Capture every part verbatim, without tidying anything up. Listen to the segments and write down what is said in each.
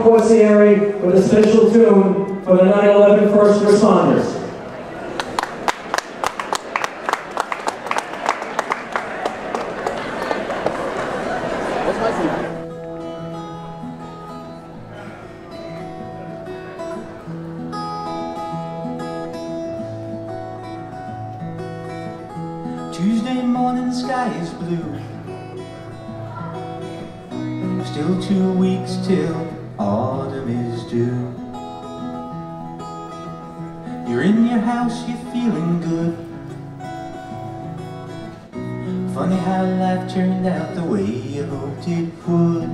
Ciorciari with a special tune for the nine eleven first responders. Tuesday morning, sky is blue. Still two weeks till autumn is due. You're in your house, you're feeling good. Funny how life turned out the way you hoped it would.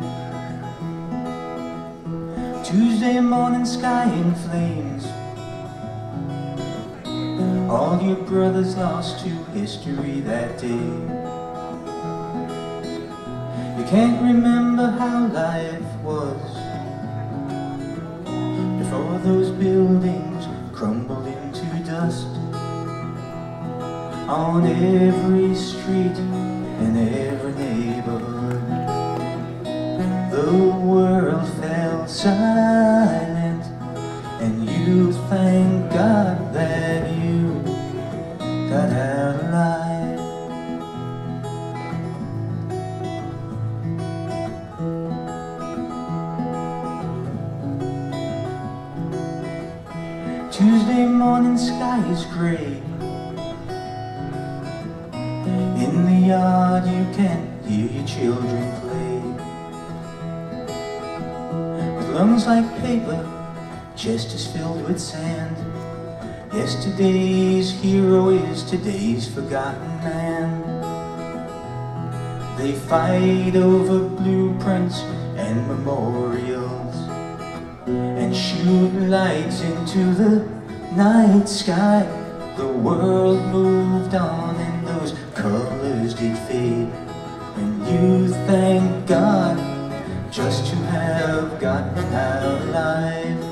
Tuesday morning, sky in flames. All your brothers lost to history that day. You can't remember how life was before those buildings crumbled into dust. On every street in every neighborhood, the world fell silent, and you thank God that you got out alive. Tuesday morning, sky is gray. In the yard you can hear your children play. With lungs like paper, chest is filled with sand. Yesterday's hero is today's forgotten man. They fight over blueprints and memorials, and shoot lights into the night sky. The world moved on and those colors did fade, and you thank God just to have gotten out alive.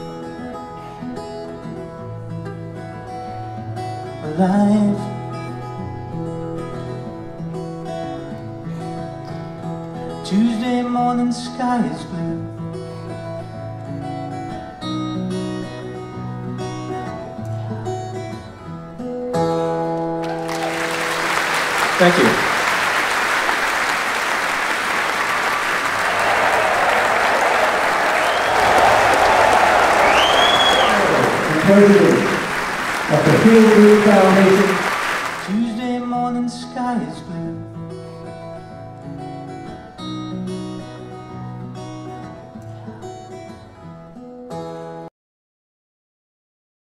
Alive. Tuesday morning, sky is blue. Thank you. President of the Feel Good Foundation. Tuesday morning, sky is blue.